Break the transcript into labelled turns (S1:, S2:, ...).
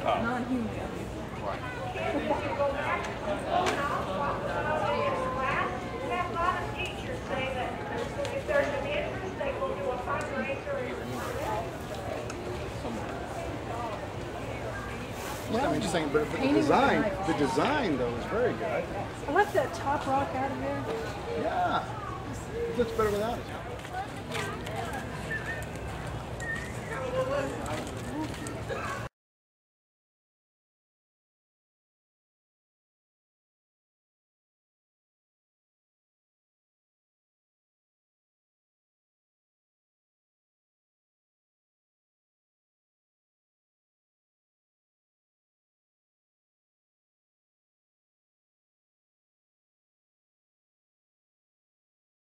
S1: non-human.
S2: Yeah, interesting, but the design though is very good.
S1: I left that top rock out of there.
S2: Yeah, it looks better without it.